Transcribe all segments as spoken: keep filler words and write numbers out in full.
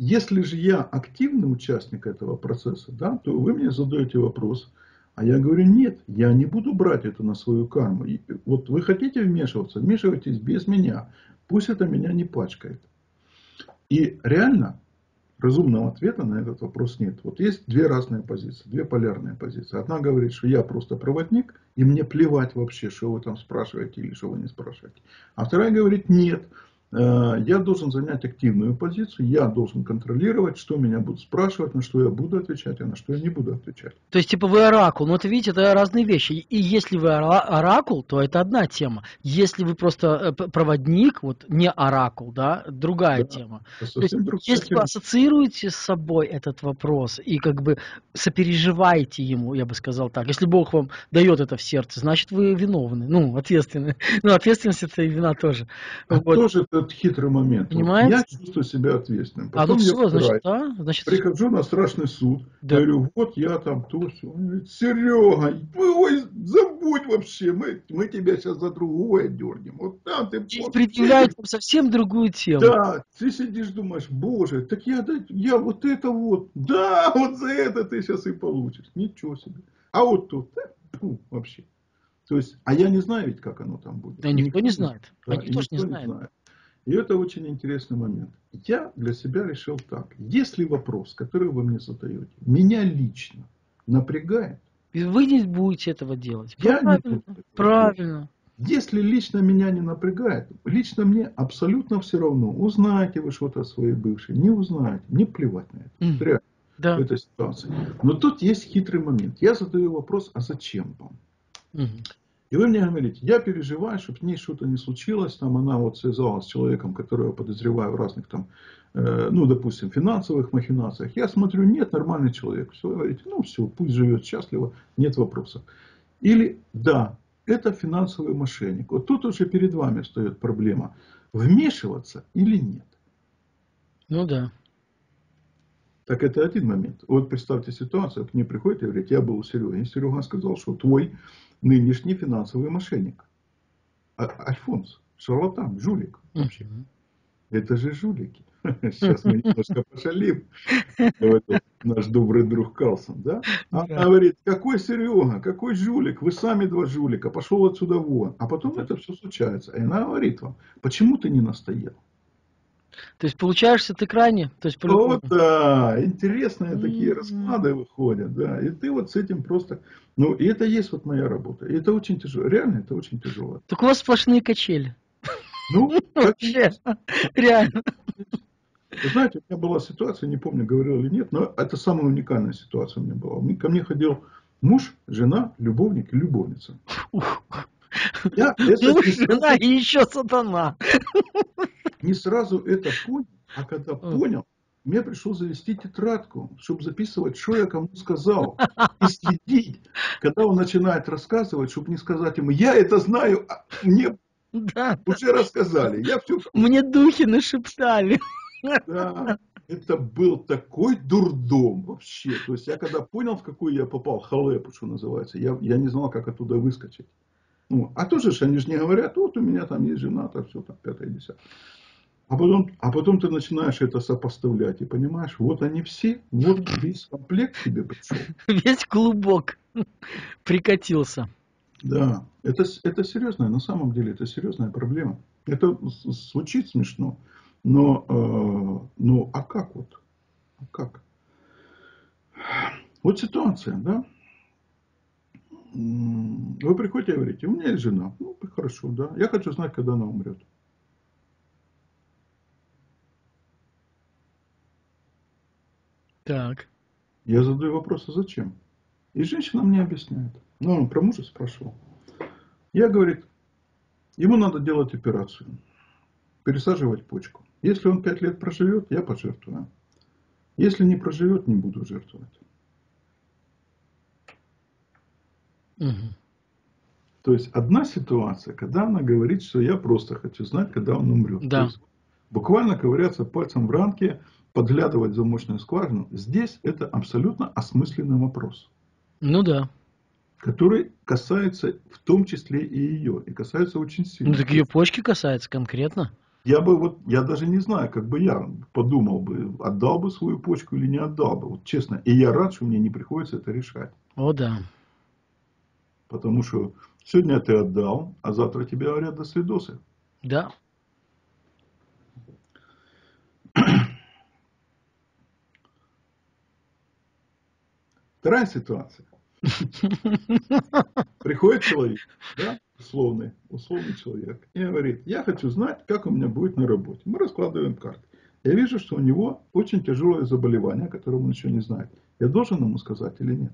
Если же я активный участник этого процесса, да, то вы мне задаете вопрос, а я говорю, нет, я не буду брать это на свою карму. И вот вы хотите вмешиваться, вмешивайтесь без меня. Пусть это меня не пачкает. И реально разумного ответа на этот вопрос нет. Вот есть две разные позиции, две полярные позиции. Одна говорит, что я просто проводник, и мне плевать вообще, что вы там спрашиваете или что вы не спрашиваете. А вторая говорит, нет, я должен занять активную позицию, я должен контролировать, что меня будут спрашивать, на что я буду отвечать, а на что я не буду отвечать. То есть, типа, вы оракул. Но это, видите, это разные вещи. И если вы оракул, то это одна тема. Если вы просто проводник, вот не оракул, да, другая Да, тема. это То есть, если тема. вы ассоциируете с собой этот вопрос и как бы сопереживаете ему, я бы сказал так, если Бог вам дает это в сердце, значит, вы виновны, ну, ответственны. Ну, ответственность это и вина тоже. А Вот. тоже этот хитрый момент. Понимаете? Вот я чувствую себя ответственным. Потом а ну я все, значит, убираюсь. да, значит, Прихожу на страшный суд, да. говорю, вот я там то, все. Он говорит, Серега, ой, забудь вообще, мы, мы тебя сейчас за другое дернем. Вот там ты... И предъявляют вам совсем другую тему. Да, ты сидишь, думаешь, боже, так я, я вот это вот, да, вот за это ты сейчас и получишь. Ничего себе. А вот тут, фу, вообще. То есть, а я не знаю ведь, как оно там будет. Да никто, никто не знает. Да, а никто, никто не знает. не знает. И это очень интересный момент. Я для себя решил так. Если вопрос, который вы мне задаете, меня лично напрягает, и вы не будете этого делать. Я правильно, не буду этого правильно. Делать. Если лично меня не напрягает, лично мне абсолютно все равно, узнаете вы что-то о своей бывшей, не узнаете, мне плевать на это. Mm. Реально, да. в этой ситуации. Но тут есть хитрый момент. Я задаю вопрос, а зачем вам? Mm-hmm. И вы мне говорите, я переживаю, чтобы с ней что-то не случилось, там она вот связалась с человеком, которого я подозреваю в разных там, э, ну, допустим, финансовых махинациях. Я смотрю, нет, нормальный человек. Все, говорите, ну, все, пусть живет счастливо, нет вопросов. Или, да, это финансовый мошенник. Вот тут уже перед вами встает проблема, вмешиваться или нет. Ну, да. Так это один момент. Вот представьте ситуацию, к ней приходит и говорит, я был у Сереги. И Серега сказал, что твой нынешний финансовый мошенник. А, Альфонс, шарлатан, жулик вообще. Uh-huh. Это же жулики. Сейчас мы немножко пошалим. Наш добрый друг Карлсон, да? А она говорит, какой Серега, какой жулик, вы сами два жулика, пошел отсюда вон. А потом это все случается. И она говорит вам, почему ты не настоял? То есть получаешься ты крайне? То есть, вот, да, интересные mm-hmm. такие расклады выходят, да, и ты вот с этим просто, ну, и это есть вот моя работа, и это очень тяжело, реально это очень тяжело. Так у вас сплошные качели. Ну, реально. Вы знаете, у меня была ситуация, не помню, говорил или нет, но это самая уникальная ситуация у меня была. Ко мне ходил муж, жена, любовник и любовница. Я муж, жена и еще сатана. Не сразу это понял, а когда понял, мне пришлось завести тетрадку, чтобы записывать, что я кому сказал. И следить, когда он начинает рассказывать, чтобы не сказать ему, я это знаю, а мне да, уже да. рассказали. Я все... Мне духи нашептали. Да, это был такой дурдом вообще. То есть я когда понял, в какую я попал, халепу, что называется, я, я не знал, как оттуда выскочить. Ну, а тоже же они же не говорят, вот у меня там есть жена, там все, там пятое, десятое. А потом, а потом ты начинаешь это сопоставлять и понимаешь, вот они все, вот весь комплект тебе пришел. Весь клубок прикатился. Да, это, это серьезная, на самом деле это серьезная проблема. Это звучит смешно, но, э, ну, а как вот? А как? Вот ситуация, да? Вы приходите и говорите, у меня есть жена. Ну, хорошо, да. Я хочу знать, когда она умрет. Так. Я задаю вопрос, а зачем? И женщина мне объясняет. Ну, он про мужа спрашивал. Я, говорит, ему надо делать операцию. Пересаживать почку. Если он пять лет проживет, я пожертвую. Если не проживет, не буду жертвовать. Угу. То есть, одна ситуация, когда она говорит, что я просто хочу знать, когда он умрет. Да. То есть, буквально ковыряться пальцем в ранке, подглядывать в замочную скважину. Здесь это абсолютно осмысленный вопрос. Ну да. Который касается в том числе и ее. И касается очень сильно. Ну так ее почки касается конкретно. Я бы вот, я даже не знаю, как бы я подумал бы, отдал бы свою почку или не отдал бы, вот честно. И я рад, что мне не приходится это решать. О, да. Потому что сегодня ты отдал, а завтра тебе говорят до свидосы. Да. Вторая ситуация. Приходит человек, да, условный, условный человек, и говорит, я хочу знать, как у меня будет на работе. Мы раскладываем карты. Я вижу, что у него очень тяжелое заболевание, о котором он еще не знает. Я должен ему сказать или нет?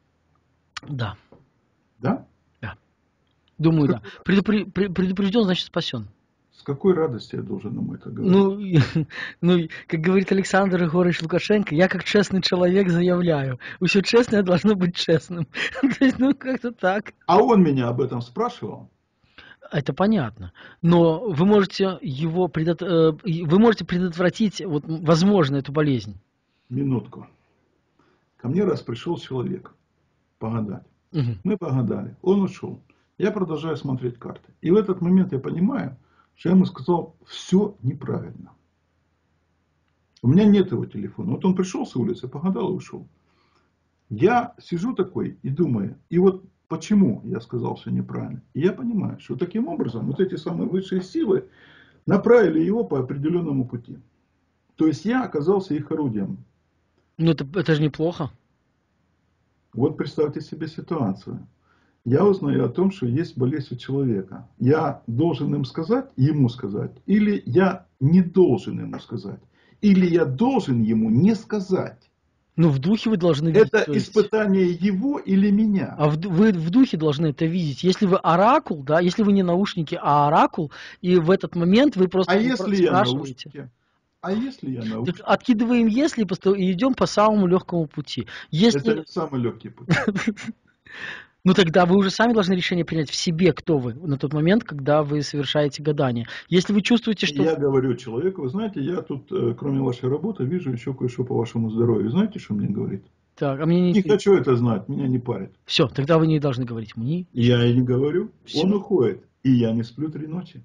Да. Да? Да. Думаю, да. Предупре- пре- Предупрежден, значит спасен. С какой радостью я должен ему это говорить? Ну, ну, как говорит Александр Егорович Лукашенко, я как честный человек заявляю, все честное должно быть честным. То есть, ну, как-то так. А он меня об этом спрашивал? Это понятно. Но вы можете его предот... э, вы можете предотвратить, вот, возможно, эту болезнь. Минутку. Ко мне раз пришел человек погадать. Мгм. Мы погадали. Он ушел. Я продолжаю смотреть карты. И в этот момент я понимаю, что я ему сказал все неправильно. У меня нет его телефона. Вот он пришел с улицы, погадал и ушел. Я сижу такой и думаю, и вот почему я сказал все неправильно. И я понимаю, что таким образом вот эти самые высшие силы направили его по определенному пути. То есть я оказался их орудием. Ну, это, это же неплохо. Вот представьте себе ситуацию. Я узнаю о том, что есть болезнь у человека. Я должен им сказать, ему сказать, или я не должен ему сказать, или я должен ему не сказать. Ну, в духе вы должны видеть. Это то есть- испытание его или меня? А в ду- вы в духе должны это видеть. Если вы оракул, да, если вы не наушники, а оракул, и в этот момент вы просто А спра- если я спрашиваете. наушники? А если я Так наушники? откидываем если и посто- и идем по самому легкому пути. Если... Это не самый легкий путь. Ну тогда вы уже сами должны решение принять в себе, кто вы на тот момент, когда вы совершаете гадание. Если вы чувствуете, что... Я говорю человеку, вы знаете, я тут, э, кроме вашей работы, вижу еще кое-что по вашему здоровью. Знаете, что мне говорит? Так, а мне не... Не хочу это знать, меня не парит. Все, тогда вы не должны говорить мне. Я и не говорю. Всё. Он уходит. И я не сплю три ночи.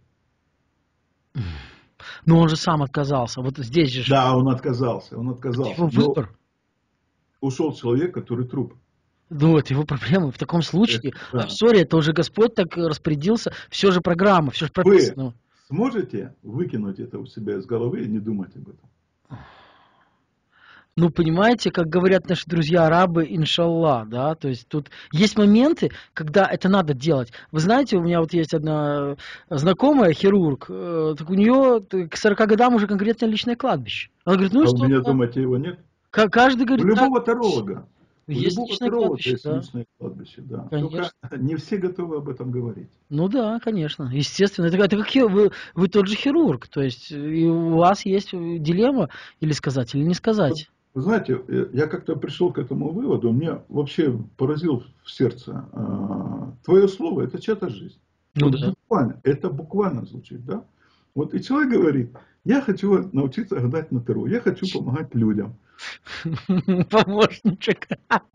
Но он же сам отказался. Вот здесь же... Да, он отказался. Он отказался. Его Но выбор. ушел человек, который труп. Ну, это его проблема. В таком случае, Это, да. I'm sorry, это уже Господь так распорядился. Все же программа, все же Вы прописано. сможете выкинуть это у себя из головы и не думать об этом? Ну, понимаете, как говорят наши друзья-арабы, иншаллах, да, то есть тут есть моменты, когда это надо делать. Вы знаете, у меня вот есть одна знакомая, хирург, э, так у нее к сорока годам уже конкретно личное кладбище. Она говорит, ну А что, у меня да, дома его нет? ка- каждый У говорит, любого так, таролога. У есть любого личное таролога кладбище, есть да. личное кладбище, да. Конечно. Только не все готовы об этом говорить. Ну да, конечно, естественно. Это, это как хи- вы, вы тот же хирург, то есть и у вас есть дилемма или сказать, или не сказать. Вы знаете, э, я как-то пришел к этому выводу, меня вообще поразил в сердце. а, Твое слово – это чья-то жизнь. Ну Вот да. буквально, это буквально звучит, да? Вот и человек говорит, я хочу научиться гадать на таро, я хочу помогать людям. Помощничек.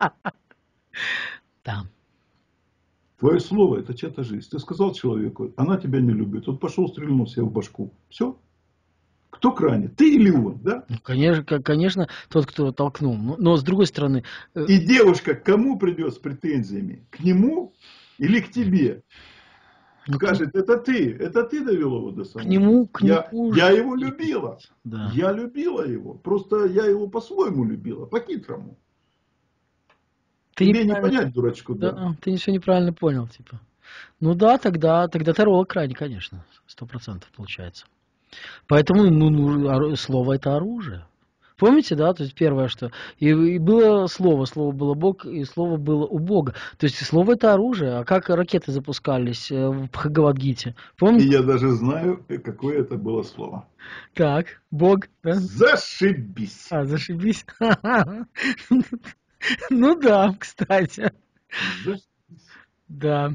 Да. Твое слово – это чья-то жизнь. Ты сказал человеку, она тебя не любит. Он пошел, стрельнул себе в башку. Все. Кто крайне? Ты или он, да? Ну, конечно, ко- конечно, тот, кто толкнул. Но, но с другой стороны, э, И девушка к кому придет с претензиями? К нему или к тебе? ну, к, Скажет, это ты, это ты довел его до к самого. нему, к Я, нему я же- его любила. Да. Я любила его. Просто я его по-своему любила, по-хитрому. Ты Тебе не неправильно- понять, дурачку, да. Да, ты все неправильно понял, типа. Ну да, тогда, тогда таролог крайне, конечно, сто процентов получается. Поэтому, ну, ну, ору- слово это оружие. Помните, да, то есть первое, что и, и было слово, слово было Бог, и слово было у Бога. То есть слово это оружие. А как ракеты запускались э, в Бхагавадгите? И Помните? я даже знаю, э, какое это было слово. Так, Бог, да? Зашибись. А, зашибись. Ну да, кстати. Зашибись. Да.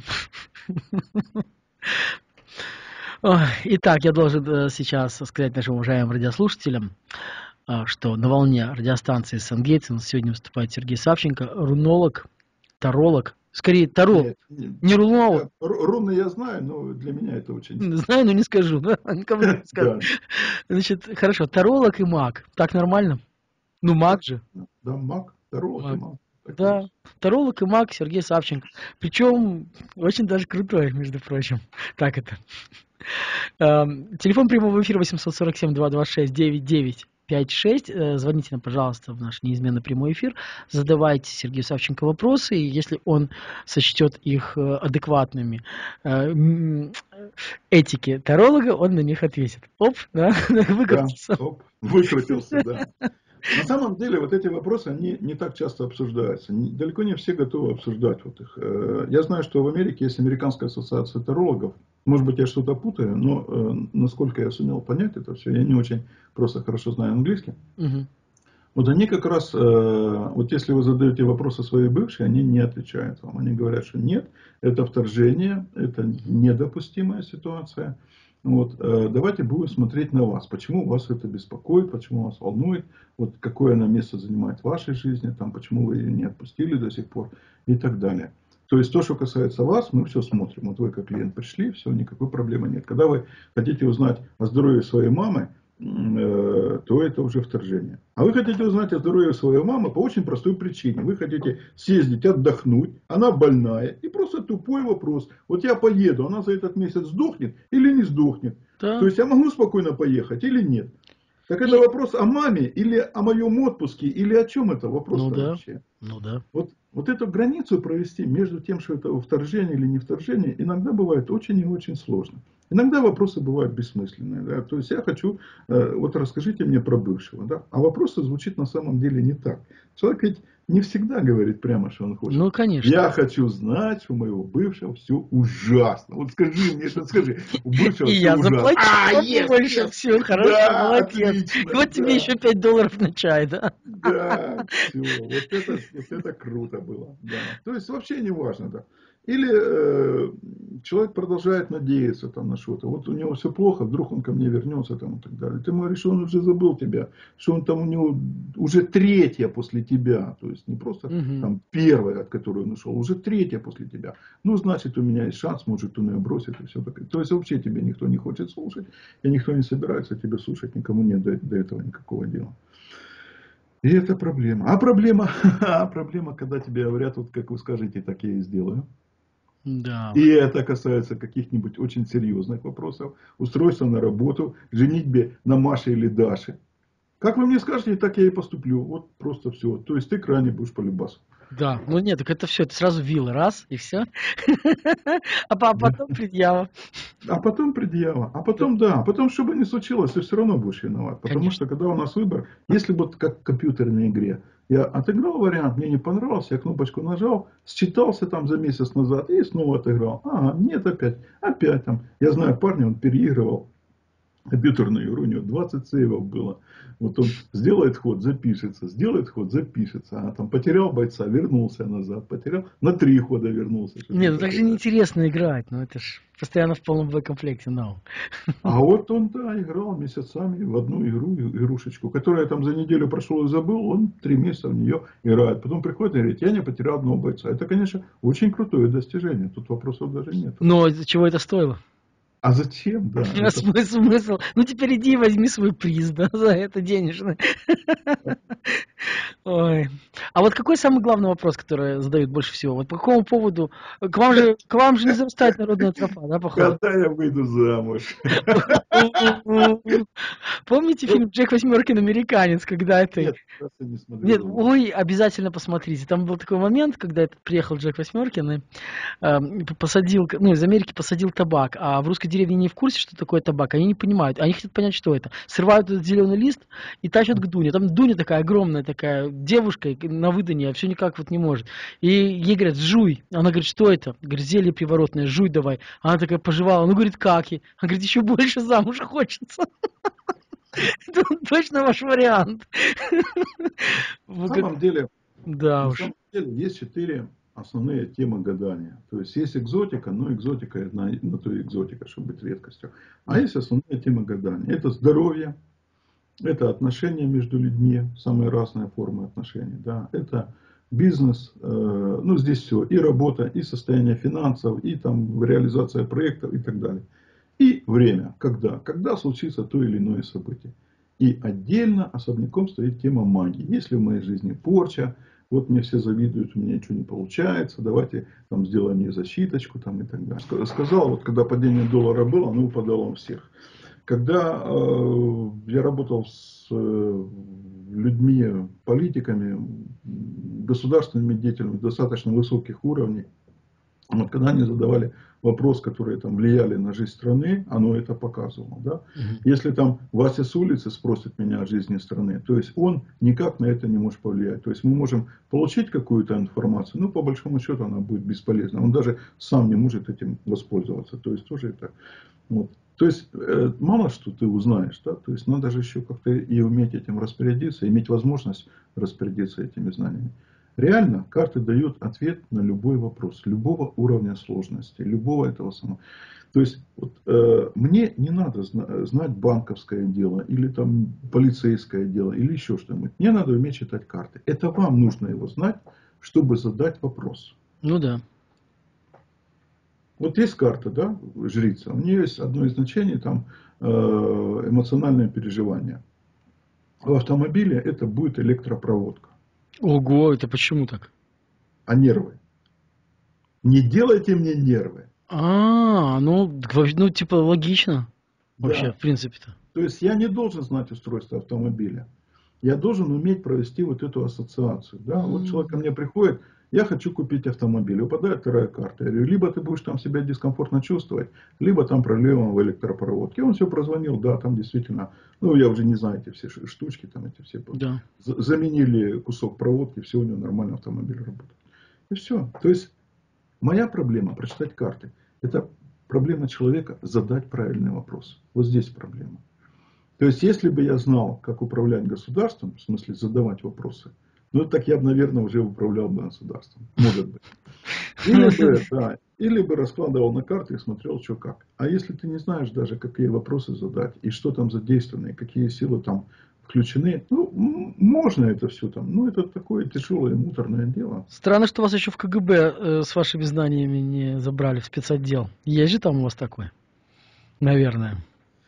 Ой, итак, я должен э, сейчас сказать нашим уважаемым радиослушателям, а, что на волне радиостанции Сангейтс у нас сегодня выступает Сергей Савченко, рунолог, таролог, Скорее, таролог. Нет, не- Не рунолог. я- ру- руны я знаю, но для меня это очень... Знаю, но не скажу. Да? Никому не скажу. Да, Значит, хорошо. Таролог и маг. Так нормально? Ну, маг же. да, маг, таролог и Маг. маг. Так и Да. есть. Таролог и маг Сергей Савченко. Причем очень даже крутой, между прочим. Так это. Эм, Телефон прямого эфира восемьсот сорок семь двести двадцать шесть девяносто девять пятьдесят шесть. Э, Звоните нам, пожалуйста, в наш неизменный прямой эфир. Задавайте Сергею Савченко вопросы, и если он сочтет их э, адекватными э, м, этике таролога, он на них ответит. Оп, да, Да, выкрутился. оп, выкрутился, да. На самом деле, вот эти вопросы, они не так часто обсуждаются. Не- Далеко не все готовы обсуждать вот их. Э, Я знаю, что в Америке есть Американская ассоциация тарологов. Может быть, я что-то путаю, но э, насколько я сумел понять это все, я не очень просто хорошо знаю английский. Мгм. Вот они как раз, э, вот если вы задаете вопросы своей бывшей, они не отвечают вам. Они говорят, что нет, это вторжение, это недопустимая ситуация. Вот, э, давайте будем смотреть на вас. Почему вас это беспокоит, почему вас волнует, вот какое она место занимает в вашей жизни, там, почему вы ее не отпустили до сих пор и так далее. То есть то, что касается вас, мы все смотрим. Вот вы как клиент пришли, все, никакой проблемы нет. Когда вы хотите узнать о здоровье своей мамы, э, то это уже вторжение. А вы хотите узнать о здоровье своей мамы по очень простой причине. Вы хотите съездить отдохнуть, она больная, и просто тупой вопрос. Вот я поеду, она за этот месяц сдохнет или не сдохнет? Да. То есть я могу спокойно поехать или нет? Так это вопрос о маме или о моем отпуске, или о чем это вопрос Ну да. вообще? Ну да. Вот, вот эту границу провести между тем, что это вторжение или не вторжение, иногда бывает очень и очень сложно. Иногда вопросы бывают бессмысленные. Да? То есть я хочу, э, вот расскажите мне про бывшего. Да? А вопрос звучит на самом деле не так. Человек ведь не всегда говорит прямо, что он хочет. Ну, конечно. Я хочу знать, что у моего бывшего все ужасно. Вот скажи мне это, скажи. У бывшего И все я ужасно. заплачу А, yes, побольше, yes. все, хорошо, Да, молодец. отлично, И вот тебе да. еще пять долларов на чай, да? Да, все, вот это, вот это круто было. Да. То есть вообще не важно, да. Или э, человек продолжает надеяться там на что-то. Вот у него все плохо, вдруг он ко мне вернется там и так далее. Ты говоришь, что он уже забыл тебя, что он там у него уже третья после тебя. То есть не просто Мгм. там первая, от которой он ушел, уже третья после тебя. Ну, значит, у меня есть шанс, может, он ее бросит и все такое. То есть вообще тебе никто не хочет слушать, и никто не собирается тебя слушать, никому нет до, до этого никакого дела. И это проблема. А проблема, а проблема, когда тебе говорят, вот как вы скажете, так я и сделаю. Да. И это касается каких-нибудь очень серьезных вопросов. Устройства на работу, женитьбе на Маше или Даше. Как вы мне скажете, так я и поступлю. Вот просто все. То есть ты крайне будешь по любасу. Да, ну нет, так это все, это сразу вилла, раз, и все. А по- а Да. потом предъява. А потом предъява. А Да, потом, да, потом, что бы ни случилось, ты все равно будешь виноват. Потому конечно. что, когда у нас выбор, если вот как в компьютерной игре, я отыграл вариант, мне не понравился, я кнопочку нажал, считался там за месяц назад и снова отыграл. Ага, нет, опять, опять там. Я знаю парня, он переигрывал компьютерную игру, у него двадцать сейвов было. Вот он сделает ход, запишется, сделает ход, запишется. А там потерял бойца, вернулся назад, потерял, на три хода вернулся. Что-то Не, ну так же такое. неинтересно играть, ну это ж постоянно в полном боекомплекте, no. А вот он, да, играл месяцами в одну игру, игрушечку, которую я там за неделю прошел и забыл, он три месяца в нее играет. Потом приходит и говорит, я не потерял одного бойца. Это, конечно, очень крутое достижение, тут вопросов даже нет. Но из-за чего это стоило? А зачем, да, А это... смысл, смысл? Ну теперь иди и возьми свой приз, да, за это денежный. Ой. А вот какой самый главный вопрос, который задают больше всего? Вот по какому поводу? К вам же, к вам же не зарастает народная тропа, да, походу? Когда я выйду замуж? Помните фильм «Джек Восьмеркин американец», когда это... Нет, просто не Нет, смотрел. ой, обязательно посмотрите. Там был такой момент, когда этот приехал Джек Восьмеркин и э, посадил, ну, из Америки посадил табак, а в русской деревне не в курсе, что такое табак, они не понимают, они хотят понять, что это. Срывают этот зеленый лист и тащат к Дуне. Там Дуня такая огромная, такая девушка на выданье, а все никак вот не может. И ей говорят, жуй. Она говорит, что это? Говорит, зелье приворотное, жуй давай. Она такая пожевала, ну, говорит, как? Она говорит, еще больше замуж хочется. Это точно ваш вариант. На самом деле, Да на уж. самом деле есть четыре основные темы гадания. То есть есть экзотика, но экзотика это на, на то и экзотика, чтобы быть редкостью. А есть основные темы гадания. Это здоровье, это отношения между людьми, самые разные формы отношений. Да? Это бизнес, э, ну здесь все, и работа, и состояние финансов, и там реализация проектов и так далее. И время, когда, когда случится то или иное событие. И отдельно, особняком стоит тема магии. Если в моей жизни порча, вот мне все завидуют, у меня ничего не получается, давайте там сделаем мне защиточку там, и так далее. Сказал, вот когда падение доллара было, оно упадало у всех. Когда э, я работал с э, людьми, политиками, государственными деятелями достаточно высоких уровней, вот когда они задавали вопрос, которые там влияли на жизнь страны, оно это показывало. Да? Мгм. Если там Вася с улицы спросит меня о жизни страны, то есть он никак на это не может повлиять. То есть мы можем получить какую-то информацию, но по большому счету она будет бесполезна. Он даже сам не может этим воспользоваться. То есть тоже это... Вот. То есть э, мало что ты узнаешь, да? То есть надо же еще как-то и уметь этим распорядиться, иметь возможность распорядиться этими знаниями. Реально карты дают ответ на любой вопрос, любого уровня сложности, любого этого самого. То есть вот, э, мне не надо зна- знать банковское дело или там полицейское дело или еще что-нибудь. Мне надо уметь читать карты. Это вам нужно его знать, чтобы задать вопрос. Ну да. Вот есть карта, да, жрица. У нее есть одно из значений, там, э, эмоциональное переживание. В автомобиле это будет электропроводка. Ого, это почему так? А нервы? Не делайте мне нервы. А, ну, г- во- ну, типа, логично. Вообще, Да. в принципе-то. То есть я не должен знать устройство автомобиля. Я должен уметь провести вот эту ассоциацию. Да? Вот человек ко М. мне приходит, я хочу купить автомобиль. Выпадает вторая карта. Я говорю, либо ты будешь там себя дискомфортно чувствовать, либо там проблема в электропроводке. Он все прозвонил, да, там действительно, ну я уже не знаю эти все штучки, там эти все. Да. Заменили кусок проводки, все, у него нормально автомобиль работает. И все. То есть моя проблема прочитать карты. Это проблема человека задать правильный вопрос. Вот здесь проблема. То есть, если бы я знал, как управлять государством, в смысле задавать вопросы, ну, так я бы, наверное, уже управлял бы государством. Может быть. Или бы, да, или бы раскладывал на карты и смотрел, что как. А если ты не знаешь даже, какие вопросы задать, и что там задействовано, и какие силы там включены, ну, можно это все там. Ну, это такое тяжелое, муторное дело. Странно, что вас еще в КГБ э, с вашими знаниями не забрали в спецотдел. Есть же там у вас такой? Наверное.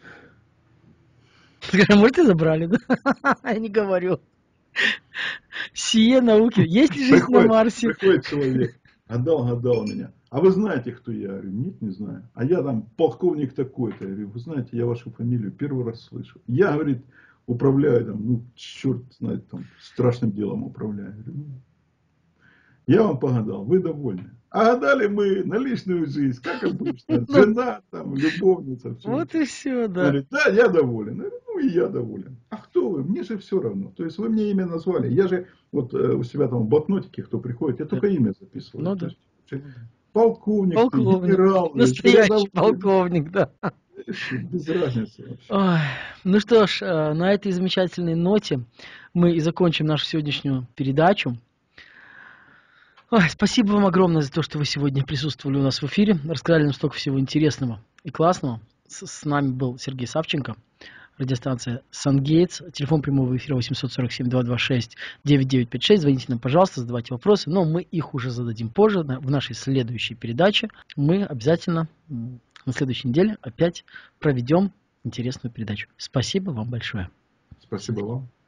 Может, и забрали, да? Я не говорю. Сие науки. Есть ли жизнь на Приходит, Марсе? приходит человек, гадал, гадал меня. А вы знаете, кто я? Я говорю, нет, не знаю. А я там полковник такой-то. Я говорю, вы знаете, я вашу фамилию первый раз слышу. Я, говорит, управляю там, ну, черт знает, там, страшным делом управляю. Я говорю, «Ну, я вам погадал, вы довольны. А гадали мы на личную жизнь, как обычно. Ну, Жена, там, любовница, все. вот и все, Он да. говорит, да, я доволен. Я говорю, ну и я доволен. А кто вы? Мне же все равно. То есть вы мне имя назвали. Я же вот э, у себя там в блокнотике, кто приходит, я Да. только имя записываю. Ну То да. есть Ну да. полковник ты, Полковник. генерал, Настоящий рядовой. полковник, да. Без разницы вообще. Ой. Ну что ж, э, на этой замечательной ноте мы и закончим нашу сегодняшнюю передачу. Ой, спасибо вам огромное за то, что вы сегодня присутствовали у нас в эфире, рассказали нам столько всего интересного и классного. С, с нами был Сергей Савченко, радиостанция Сангейтс, телефон прямого эфира восемь четыре семь два два шесть девять девять пять шесть. Звоните нам, пожалуйста, задавайте вопросы, но мы их уже зададим позже, на- в нашей следующей передаче. Мы обязательно м, на следующей неделе опять проведем интересную передачу. Спасибо вам большое. Спасибо вам.